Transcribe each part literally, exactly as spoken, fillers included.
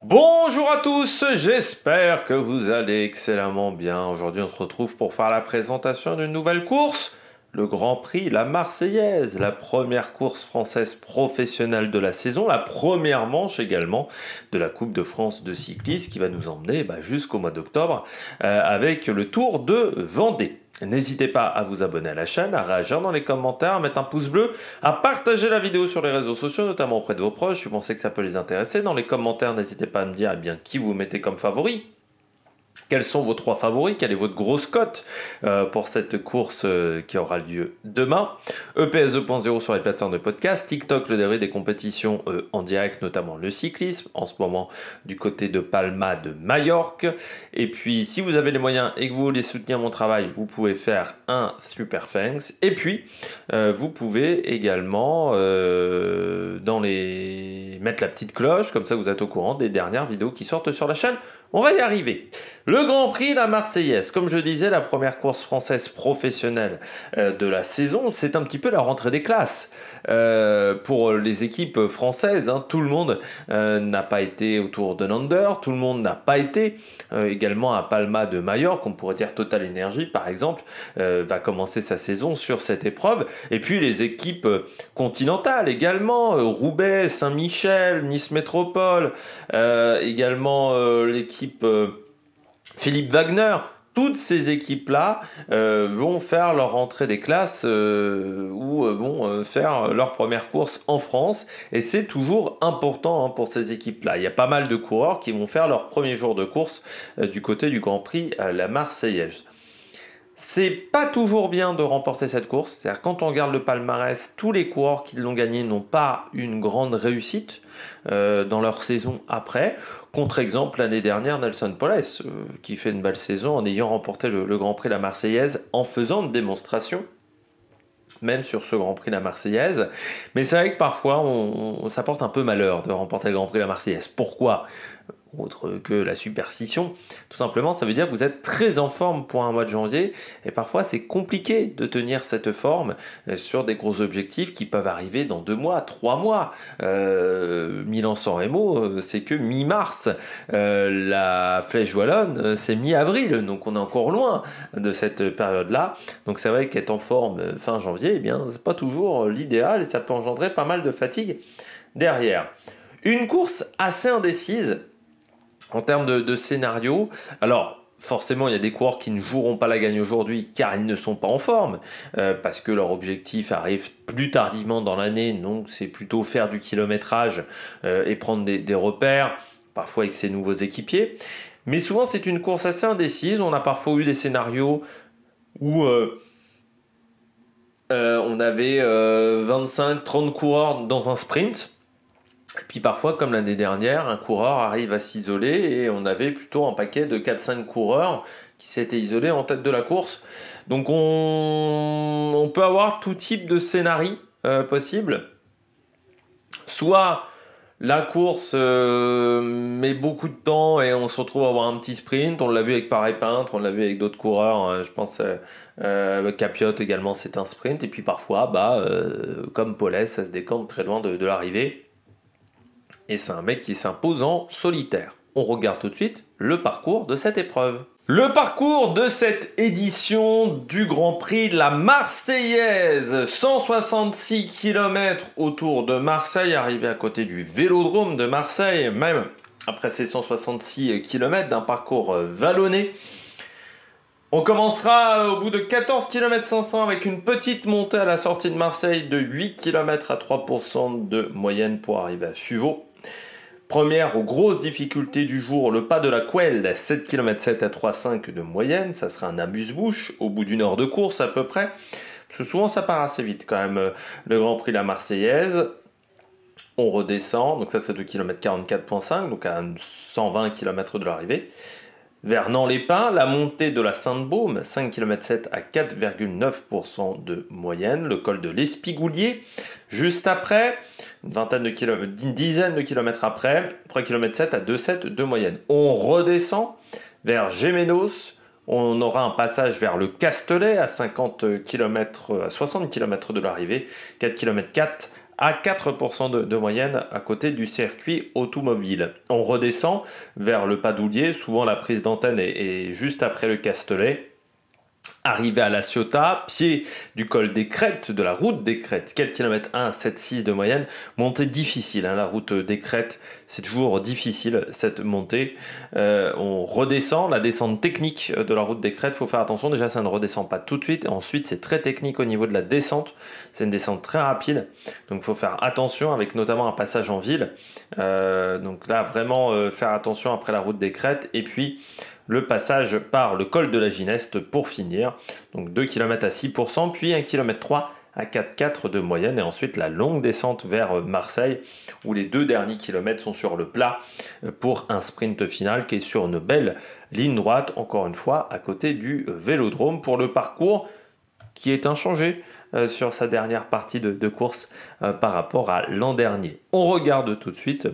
Bonjour à tous, j'espère que vous allez excellemment bien. Aujourd'hui, on se retrouve pour faire la présentation d'une nouvelle course, le Grand Prix La Marseillaise, la première course française professionnelle de la saison, la première manche également de la Coupe de France de cyclisme qui va nous emmener bah, jusqu'au mois d'octobre euh, avec le Tour de Vendée. N'hésitez pas à vous abonner à la chaîne, à réagir dans les commentaires, à mettre un pouce bleu, à partager la vidéo sur les réseaux sociaux, notamment auprès de vos proches, si vous pensez que ça peut les intéresser. Dans les commentaires, n'hésitez pas à me dire eh bien, qui vous mettez comme favori. Quels sont vos trois favoris? Quelle est votre grosse cote euh, pour cette course euh, qui aura lieu demain? E P S deux point zéro sur les plateformes de podcast, TikTok, le dernier des compétitions euh, en direct, notamment le cyclisme, en ce moment du côté de Palma de Majorque. Et puis, si vous avez les moyens et que vous voulez soutenir mon travail, vous pouvez faire un super thanks. Et puis, euh, vous pouvez également euh, dans les... mettre la petite cloche, comme ça vous êtes au courant des dernières vidéos qui sortent sur la chaîne. On va y arriver. Le Grand Prix La Marseillaise, comme je disais, la première course française professionnelle euh, de la saison, c'est un petit peu la rentrée des classes. Euh, pour les équipes françaises, hein, tout le monde euh, n'a pas été au Tour de Under, tout le monde n'a pas été euh, également à Palma de Majorque, on pourrait dire Total Energy par exemple, euh, va commencer sa saison sur cette épreuve. Et puis les équipes continentales également, euh, Roubaix, Saint-Michel, Nice Métropole, euh, également euh, l'équipe Euh, Philippe Wagner, toutes ces équipes-là euh, vont faire leur rentrée des classes euh, ou euh, vont euh, faire leur première course en France. Et c'est toujours important hein, pour ces équipes-là. Il y a pas mal de coureurs qui vont faire leur premier jour de course euh, du côté du Grand Prix à la Marseillaise. C'est pas toujours bien de remporter cette course, c'est-à-dire quand on regarde le palmarès, tous les coureurs qui l'ont gagné n'ont pas une grande réussite euh, dans leur saison après. Contre-exemple, l'année dernière, Nelson Poles, euh, qui fait une belle saison en ayant remporté le, le Grand Prix La Marseillaise en faisant une démonstration, même sur ce Grand Prix La Marseillaise. Mais c'est vrai que parfois, on, on, ça porte un peu malheur de remporter le Grand Prix La Marseillaise. Pourquoi ? Autre que la superstition, tout simplement, ça veut dire que vous êtes très en forme pour un mois de janvier et parfois c'est compliqué de tenir cette forme sur des gros objectifs qui peuvent arriver dans deux mois, trois mois. Euh, Milan-San Remo, c'est que mi-mars. Euh, la Flèche Wallonne, c'est mi-avril, donc on est encore loin de cette période-là. Donc c'est vrai qu'être en forme fin janvier, eh bien, c'est pas toujours l'idéal et ça peut engendrer pas mal de fatigue derrière. Une course assez indécise. En termes de, de scénario, alors forcément il y a des coureurs qui ne joueront pas la gagne aujourd'hui car ils ne sont pas en forme, euh, parce que leur objectif arrive plus tardivement dans l'année, donc c'est plutôt faire du kilométrage euh, et prendre des, des repères, parfois avec ses nouveaux équipiers. Mais souvent c'est une course assez indécise, on a parfois eu des scénarios où euh, euh, on avait euh, vingt-cinq trente coureurs dans un sprint. Et puis parfois, comme l'année dernière, un coureur arrive à s'isoler et on avait plutôt un paquet de quatre cinq coureurs qui s'étaient isolés en tête de la course. Donc on, on peut avoir tout type de scénario euh, possible. Soit la course euh, met beaucoup de temps et on se retrouve à avoir un petit sprint. On l'a vu avec Paris Peintre, on l'a vu avec d'autres coureurs. Hein, je pense euh, euh, Capiot également, c'est un sprint. Et puis parfois, bah, euh, comme Paulès, ça se décante très loin de, de l'arrivée. Et c'est un mec qui s'impose en solitaire. On regarde tout de suite le parcours de cette épreuve. Le parcours de cette édition du Grand Prix de la Marseillaise. cent soixante-six kilomètres autour de Marseille, arrivé à côté du Vélodrome de Marseille, même après ces cent soixante-six kilomètres d'un parcours vallonné. On commencera au bout de quatorze kilomètres cinq cents avec une petite montée à la sortie de Marseille de huit kilomètres à trois pour cent de moyenne pour arriver à Fuveau. Première grosse difficulté du jour, le pas de la Couelle, sept kilomètres sept à trois virgule cinq de moyenne. Ça sera un amuse-bouche au bout d'une heure de course à peu près. Parce que souvent ça part assez vite quand même, le Grand Prix de la Marseillaise. On redescend, donc ça c'est deux kilomètres quarante-quatre virgule cinq, donc à cent vingt kilomètres de l'arrivée. Vernon-les-Pins, la montée de la Sainte-Baume, cinq kilomètres sept à quatre virgule neuf pour cent de moyenne. Le col de l'Espigoulier, juste après, une vingtaine de kilomètres, une dizaine de kilomètres après, trois kilomètres sept à deux virgule sept de moyenne. On redescend vers Gémenos, on aura un passage vers le Castellet à cinquante kilomètres, à soixante kilomètres de l'arrivée, quatre kilomètres quatre à quatre pour cent de, de moyenne à côté du circuit automobile. On redescend vers le Padoulier, souvent la prise d'antenne est, est juste après le Castellet. Arrivé à La Ciotat, pied du col des Crêtes, de la route des Crêtes, quatre kilomètres un à sept virgule six de moyenne. Montée difficile, hein, la route des Crêtes, c'est toujours difficile cette montée. Euh, on redescend, la descente technique de la route des Crêtes, il faut faire attention, déjà ça ne redescend pas tout de suite. Ensuite c'est très technique au niveau de la descente, c'est une descente très rapide, donc il faut faire attention avec notamment un passage en ville. Euh, donc là vraiment euh, faire attention après la route des Crêtes, et puis le passage par le col de la Gineste pour finir, donc deux kilomètres à six pour cent, puis un kilomètre trois à quatre virgule quatre de moyenne, et ensuite la longue descente vers Marseille, où les deux derniers kilomètres sont sur le plat pour un sprint final qui est sur une belle ligne droite, encore une fois à côté du Vélodrome, pour le parcours qui est inchangé euh, sur sa dernière partie de, de course euh, par rapport à l'an dernier. On regarde tout de suite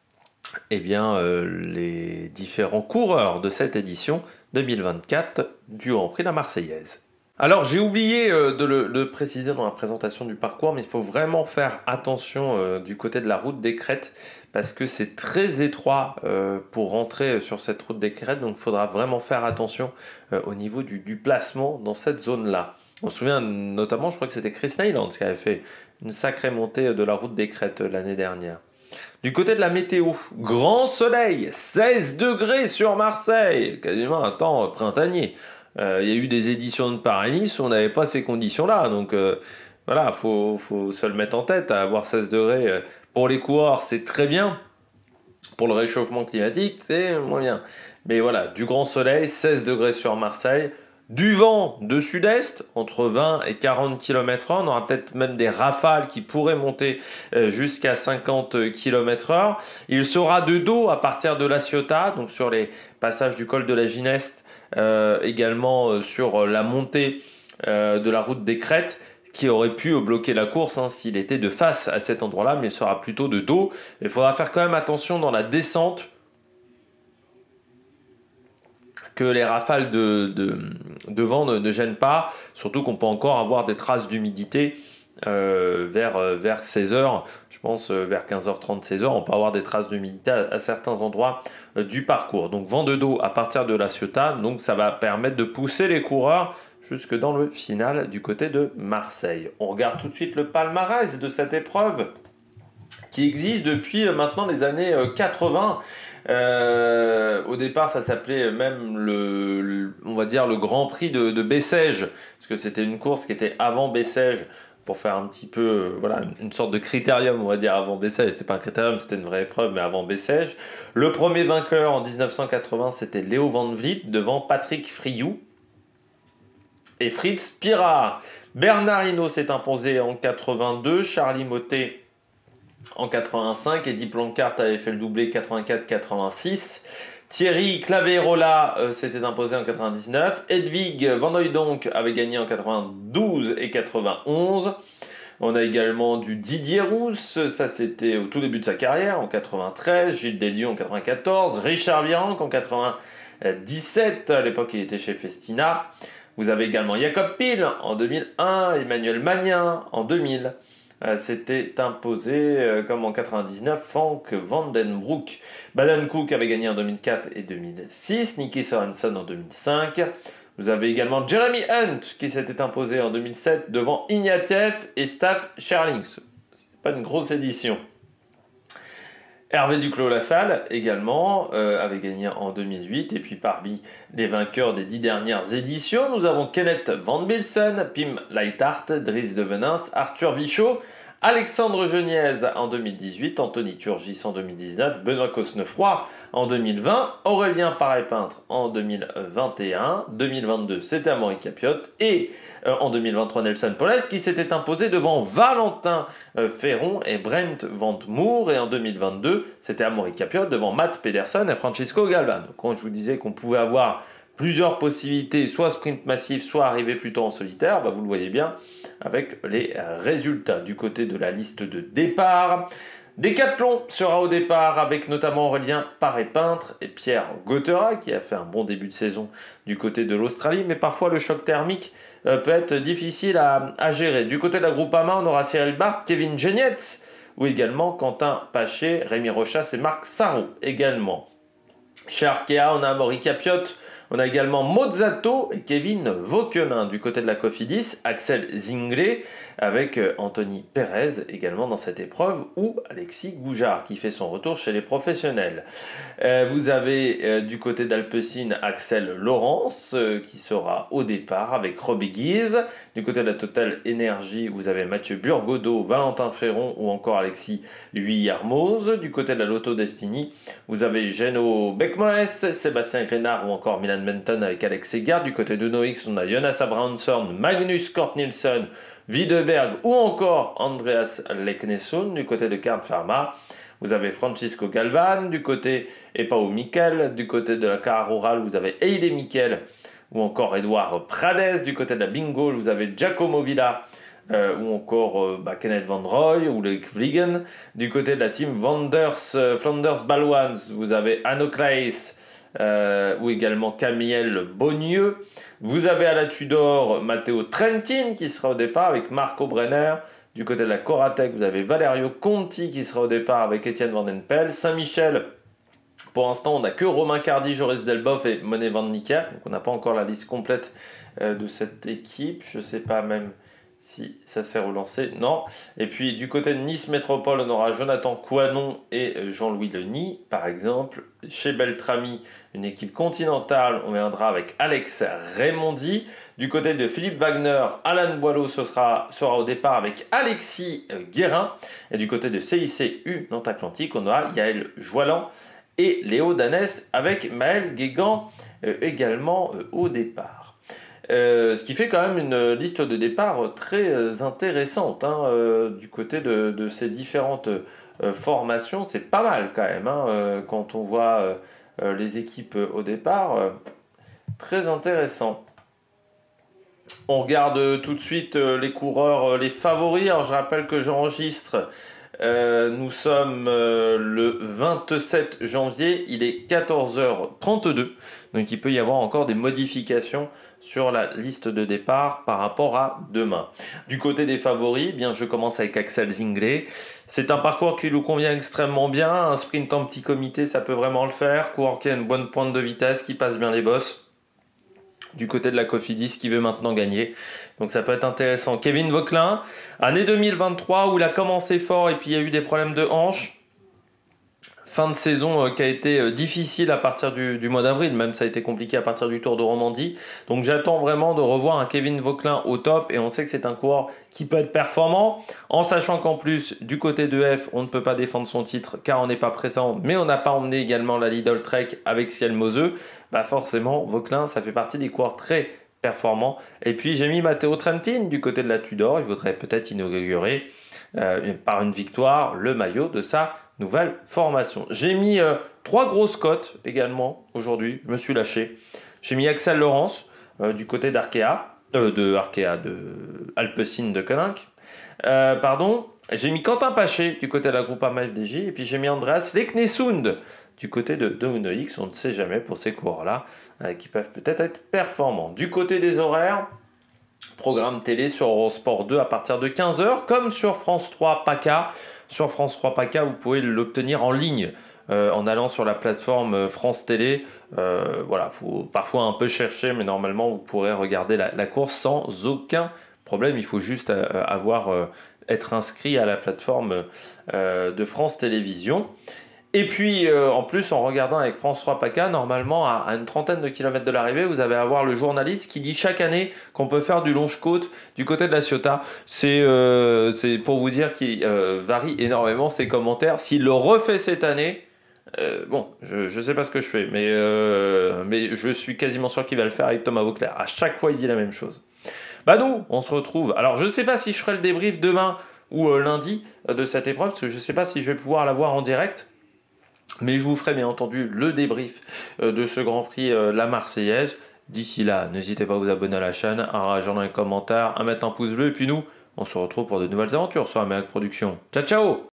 eh bien, euh, les différents coureurs de cette édition deux mille vingt-quatre du Grand Prix de la Marseillaise. Alors j'ai oublié euh, de le de préciser dans la présentation du parcours, mais il faut vraiment faire attention euh, du côté de la route des Crêtes, parce que c'est très étroit euh, pour rentrer sur cette route des Crêtes, donc il faudra vraiment faire attention euh, au niveau du, du placement dans cette zone-là. On se souvient notamment, je crois que c'était Chris Nyland qui avait fait une sacrée montée de la route des Crêtes l'année dernière. Du côté de la météo, grand soleil, seize degrés sur Marseille, quasiment un temps printanier. Euh, il y a eu des éditions de Paris-Nice où on n'avait pas ces conditions-là, donc euh, voilà, il faut, faut se le mettre en tête, à avoir seize degrés. Euh, pour les coureurs, c'est très bien. Pour le réchauffement climatique, c'est moins bien. Mais voilà, du grand soleil, seize degrés sur Marseille. Du vent de sud-est, entre vingt et quarante kilomètres heure. On aura peut-être même des rafales qui pourraient monter jusqu'à cinquante kilomètres heure. Il sera de dos à partir de La Ciotat, donc sur les passages du col de la Gineste, euh, également euh, sur la montée euh, de la route des Crêtes, qui aurait pu bloquer la course hein, s'il était de face à cet endroit-là, mais il sera plutôt de dos. Il faudra faire quand même attention dans la descente, que les rafales de, de, de vent ne, ne gênent pas, surtout qu'on peut encore avoir des traces d'humidité euh, vers, vers seize heures, je pense euh, vers quinze heures trente, seize heures, on peut avoir des traces d'humidité à, à certains endroits euh, du parcours. Donc vent de dos à partir de La Ciotat, donc ça va permettre de pousser les coureurs jusque dans le final du côté de Marseille. On regarde tout de suite le palmarès de cette épreuve qui existe depuis maintenant les années quatre-vingts. Euh, au départ, ça s'appelait même le, le, on va dire le Grand Prix de, de Bessèges, parce que c'était une course qui était avant Bessèges, pour faire un petit peu, euh, voilà, une sorte de critérium, on va dire, avant Bessèges. C'était pas un critérium, c'était une vraie épreuve, mais avant Bessèges. Le premier vainqueur en dix-neuf cent quatre-vingts, c'était Léo Van Vliet, devant Patrick Frioux et Fritz Pirard. Bernard Hinault s'est imposé en quatre-vingt-deux, Charlie Mottet en quatre-vingt-cinq, Eddie Plancart avait fait le doublé quatre-vingt-quatre quatre-vingt-six. Thierry Claverola euh, s'était imposé en quatre-vingt-dix-neuf. Hedwig Van Hooijdonk avait gagné en quatre-vingt-douze et quatre-vingt-onze. On a également du Didier Rousse, ça c'était au tout début de sa carrière, en quatre-vingt-treize. Gilles Deslieux en quatre-vingt-quatorze. Richard Virenque en quatre-vingt-dix-sept, à l'époque il était chez Festina. Vous avez également Jacob Pil en deux mille un, Emmanuel Magnin en deux mille. S'était imposé, euh, comme en quatre-vingt-dix-neuf, Frank Vandenbroek. Baden Cook avait gagné en deux mille quatre et deux mille six, Nicky Sorensen en deux mille cinq. Vous avez également Jeremy Hunt qui s'était imposé en deux mille sept devant Ignatieff et Staff Sherlings. C'est pas une grosse édition. Hervé Duclos-Lassalle également euh, avait gagné en deux mille huit. Et puis parmi les vainqueurs des dix dernières éditions, nous avons Kenneth Van Bilsen, Pim Leithart, Dries de Venins, Arthur Vichot, Alexandre Geniez en deux mille dix-huit, Anthony Turgis en deux mille dix-neuf, Benoît Cosnefroy en deux mille vingt, Aurélien Paré-Peintre en deux mille vingt et un, deux mille vingt-deux c'était Amaury Capiotte et euh, en deux mille vingt-trois Nelson Poles qui s'était imposé devant Valentin euh, Ferron et Brent Van Moer, et en deux mille vingt-deux c'était Amaury Capiotte devant Mats Pedersen et Francisco Galvan. Donc, quand je vous disais qu'on pouvait avoir plusieurs possibilités, soit sprint massif, soit arriver plutôt en solitaire, bah vous le voyez bien avec les résultats. Du côté de la liste de départ, Décathlon sera au départ avec notamment Aurélien Paré-Peintre et Pierre Gauthera qui a fait un bon début de saison du côté de l'Australie, mais parfois le choc thermique euh, peut être difficile à, à gérer. Du côté de la Groupama, on aura Cyril Barth, Kevin Genietz ou également Quentin Paché, Rémi Rochas et Marc Sarro également. Chez Arkea, on a Maury Capiot, on a également Mozzato et Kevin Vauquelin. Du côté de la Cofidis, Axel Zinglet avec Anthony Perez également dans cette épreuve ou Alexis Goujard qui fait son retour chez les professionnels. Euh, vous avez euh, du côté d'Alpecin Axel Laurence euh, qui sera au départ avec Robbie Guise. Du côté de la Total Energy, vous avez Mathieu Burgodeau, Valentin Ferron ou encore Alexis Huillarmoz. Du côté de la Lotto Destiny, vous avez Geno Beckmoes, Sébastien Grenard ou encore Milan Menton avec Alex Segard. Du côté de Noix, on a Jonas Abrahamsson, Magnus Cort Nielsen, Wideberg ou encore Andreas Leknesson. Du côté de Kern Pharma, vous avez Francisco Galvan. Du côté Epao Mikel. Du côté de la Cara Rural, vous avez Eide Mikel ou encore Edouard Prades. Du côté de la Bingo, vous avez Giacomo Villa euh, ou encore euh, bah, Kenneth Van Roy ou Luc Vliegen. Du côté de la team Vanders, euh, Flanders Balwans, vous avez Anno Klaes euh, ou également Camille Bonnieux. Vous avez à la Tudor Matteo Trentin qui sera au départ avec Marco Brenner. Du côté de la Coratec, vous avez Valerio Conti qui sera au départ avec Étienne Vandenpel. Saint-Michel, pour l'instant, on n'a que Romain Cardi, Joris Delboff et Monet Van Nicker. Donc on n'a pas encore la liste complète euh, de cette équipe. Je ne sais pas même si ça s'est relancé. Non. Et puis du côté de Nice Métropole, on aura Jonathan Coinon et Jean-Louis Leny, par exemple. Chez Beltrami, une équipe continentale, on viendra avec Alex Raimondi. Du côté de Philippe Wagner, Alan Boileau ce sera, sera au départ avec Alexis Guérin. Et du côté de C I C U Nantes Atlantique, on aura Yaël Joilan et Léo Danès avec Maël Guégan euh, également euh, au départ. Euh, ce qui fait quand même une liste de départ très euh, intéressante hein, euh, du côté de, de ces différentes euh, formations. C'est pas mal quand même hein, euh, quand on voit euh, euh, les équipes euh, au départ. Euh, très intéressant. On regarde euh, tout de suite euh, les coureurs, euh, les favoris. Alors je rappelle que j'enregistre. Euh, nous sommes euh, le vingt-sept janvier, il est quatorze heures trente-deux, donc il peut y avoir encore des modifications sur la liste de départ par rapport à demain. Du côté des favoris, eh bien je commence avec Axel Zinglet. C'est un parcours qui nous convient extrêmement bien, un sprint en petit comité ça peut vraiment le faire, coureur qui a une bonne pointe de vitesse, qui passe bien les bosses. Du côté de la Cofidis qui veut maintenant gagner. Donc ça peut être intéressant. Kevin Vauquelin, année deux mille vingt-trois où il a commencé fort et puis il y a eu des problèmes de hanche. Fin de saison euh, qui a été euh, difficile à partir du, du mois d'avril, même ça a été compliqué à partir du Tour de Romandie. Donc j'attends vraiment de revoir un Kevin Vauquelin au top et on sait que c'est un coureur qui peut être performant, en sachant qu'en plus du côté de F, on ne peut pas défendre son titre car on n'est pas présent, mais on n'a pas emmené également la Lidl Trek avec Ciel Moseux. Bah forcément, Vauquelin, ça fait partie des coureurs très performants. Et puis j'ai mis Matteo Trentin du côté de la Tudor, il voudrait peut-être inaugurer euh, par une victoire le maillot de sa nouvelle formation. J'ai mis euh, trois grosses cotes également aujourd'hui, je me suis lâché. J'ai mis Axel Laurence euh, du côté d'Arkea, euh, de Arkea, de Alpecin de Koninck. Euh, pardon, j'ai mis Quentin Paché du côté de la Groupama F D J et puis j'ai mis Andreas Leknesund du côté de Uno X, on ne sait jamais pour ces coureurs-là euh, qui peuvent peut-être être performants. Du côté des horaires, programme télé sur Eurosport deux à partir de quinze heures, comme sur France trois PACA. Sur France trois PACA, vous pouvez l'obtenir en ligne euh, en allant sur la plateforme France Télé. Euh, voilà, il faut parfois un peu chercher, mais normalement, vous pourrez regarder la, la course sans aucun problème. Il faut juste euh, avoir, euh, être inscrit à la plateforme euh, de France Télévisions. Et puis, euh, en plus, en regardant avec France trois PACA, normalement, à, à une trentaine de kilomètres de l'arrivée, vous allez avoir le journaliste qui dit chaque année qu'on peut faire du longe-côte du côté de la Ciotat. C'est euh, c'est pour vous dire qu'il euh, varie énormément ses commentaires. S'il le refait cette année, euh, bon, je ne sais pas ce que je fais, mais, euh, mais je suis quasiment sûr qu'il va le faire avec Thomas Vauclair. À chaque fois, il dit la même chose. Bah nous, on se retrouve. Alors, je ne sais pas si je ferai le débrief demain ou euh, lundi euh, de cette épreuve, parce que je ne sais pas si je vais pouvoir la voir en direct. Mais je vous ferai bien entendu le débrief de ce Grand Prix La Marseillaise. D'ici là, n'hésitez pas à vous abonner à la chaîne, à réagir dans les commentaires, à mettre un pouce bleu. Et puis nous, on se retrouve pour de nouvelles aventures sur Amérique Production. Ciao, ciao!